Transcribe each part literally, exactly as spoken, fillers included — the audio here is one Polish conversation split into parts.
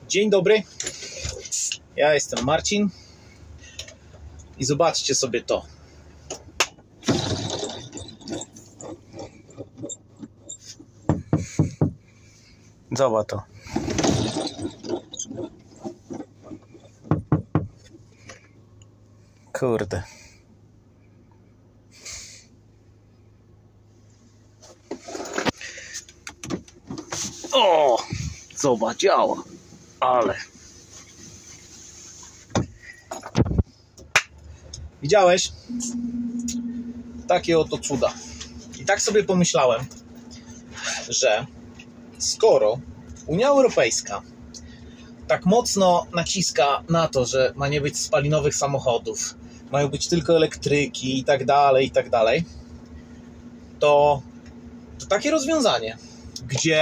Dzień dobry, ja jestem Marcin i zobaczcie sobie to. Zobacz to. Kurde. O! Zobacz, działa. Ale. Widziałeś? Takie oto cuda. I tak sobie pomyślałem, że skoro Unia Europejska tak mocno naciska na to, że ma nie być spalinowych samochodów, mają być tylko elektryki i tak dalej, i tak dalej, to, to takie rozwiązanie, gdzie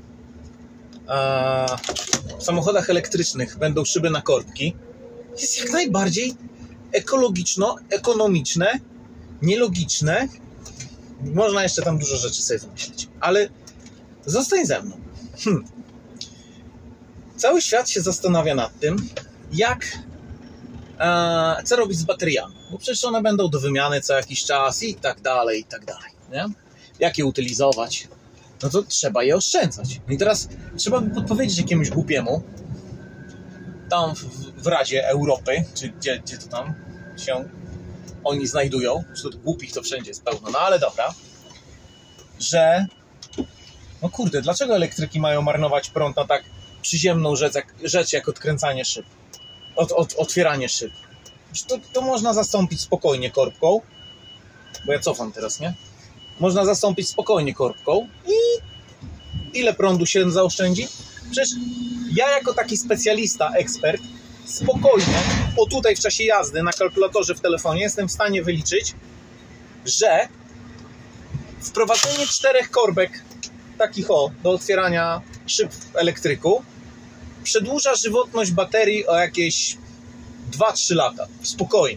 e, w samochodach elektrycznych będą szyby na korbki, jest jak najbardziej ekologiczno-ekonomiczne, nielogiczne. Można jeszcze tam dużo rzeczy sobie wymyślić, ale zostań ze mną. Hm. Cały świat się zastanawia nad tym, jak e, co robić z bateriami, bo przecież one będą do wymiany co jakiś czas i tak dalej, i tak dalej, nie? Jak je utylizować? No to trzeba je oszczędzać. No i teraz trzeba by podpowiedzieć jakiemuś głupiemu tam w, w Radzie Europy, czy gdzie, gdzie to tam się oni znajdują, że to głupich to wszędzie jest pełno, no ale dobra, że no kurde, dlaczego elektryki mają marnować prąd na tak przyziemną rzecz jak, rzecz jak odkręcanie szyb, od, od, otwieranie szyb? To, to można zastąpić spokojnie korbką, bo ja cofam teraz, nie? Można zastąpić spokojnie korbką i ile prądu się zaoszczędzi? Przecież ja jako taki specjalista, ekspert, spokojnie, o tutaj w czasie jazdy na kalkulatorze w telefonie jestem w stanie wyliczyć, że wprowadzenie czterech korbek takich o, do otwierania szyb w elektryku przedłuża żywotność baterii o jakieś dwa trzy lata. Spokojnie.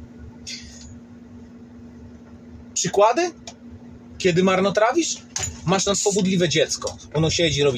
Przykłady? Kiedy marnotrawisz? Masz nadpobudliwe dziecko. Ono siedzi, robi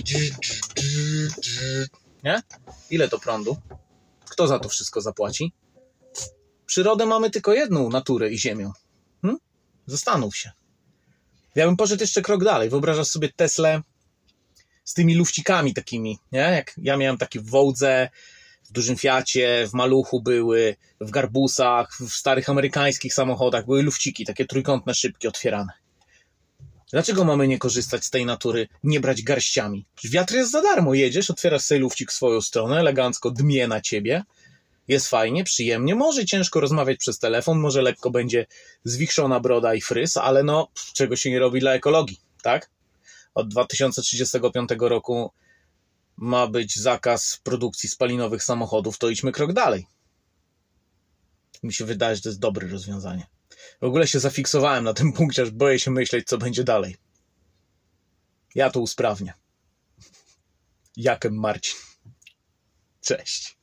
nie? Ile to prądu? Kto za to wszystko zapłaci? Przyrodę mamy tylko jedną, naturę i ziemię. Hm? Zastanów się. Ja bym poszedł jeszcze krok dalej. Wyobrażasz sobie Teslę z tymi lufcikami takimi, nie? Jak ja miałem takie w Wołdze, w dużym Fiacie, w Maluchu były, w Garbusach, w starych amerykańskich samochodach były lufciki, takie trójkątne szybki otwierane. Dlaczego mamy nie korzystać z tej natury, nie brać garściami? Wiatr jest za darmo, jedziesz, otwierasz sobie lufcik w swoją stronę, elegancko dmie na ciebie, jest fajnie, przyjemnie, może ciężko rozmawiać przez telefon, może lekko będzie zwichrzona broda i fryz, ale no, czego się nie robi dla ekologii, tak? Od dwa tysiące trzydziestego piątego roku ma być zakaz produkcji spalinowych samochodów, to idźmy krok dalej. Mi się wydaje, że to jest dobre rozwiązanie. W ogóle się zafiksowałem na tym punkcie, aż boję się myśleć, co będzie dalej. Ja to usprawnię. Jakem Marcin. Cześć.